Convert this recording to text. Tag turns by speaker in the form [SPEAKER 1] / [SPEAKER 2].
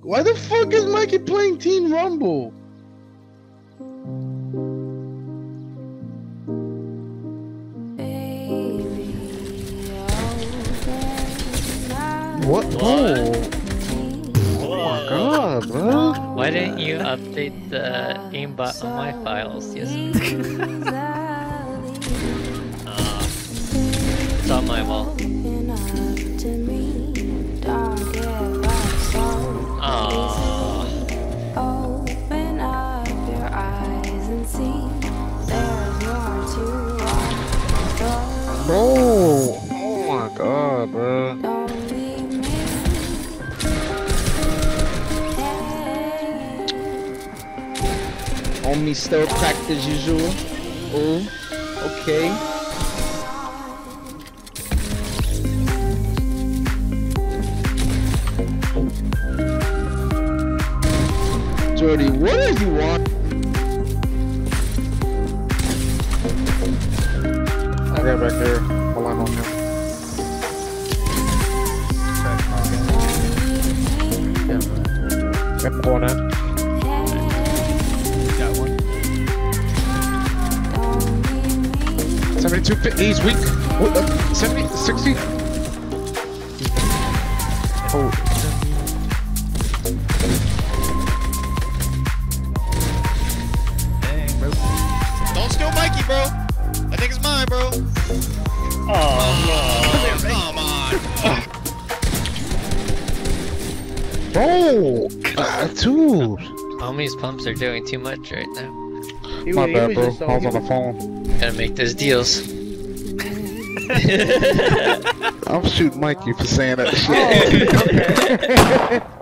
[SPEAKER 1] Why the fuck is Mikey playing Teen Rumble? What? Oh. Oh my god, bro.
[SPEAKER 2] Why didn't you update the aimbot on my files yesterday? It's on my wall.
[SPEAKER 3] Open up your eyes and see there's more to
[SPEAKER 1] Bro. Oh my god, bro.
[SPEAKER 3] Don't leave me.
[SPEAKER 1] Omii still cracked as usual. Oh, okay. Jordy, what do you want? I got back there while I'm on him. Got corner.
[SPEAKER 4] Got one.
[SPEAKER 1] 72, he's weak. Oh, 70, 60. Oh.
[SPEAKER 4] Dang, bro.
[SPEAKER 5] Don't steal Mikey, bro. I think it's mine, bro.
[SPEAKER 4] Oh,
[SPEAKER 5] Come on.
[SPEAKER 1] Oh, dude.
[SPEAKER 2] Omii's pumps are doing too much right now.
[SPEAKER 1] My bad, bro. I was on the phone.
[SPEAKER 2] Gotta make those deals.
[SPEAKER 1] I'm shooting Mikey for saying that shit.
[SPEAKER 4] okay.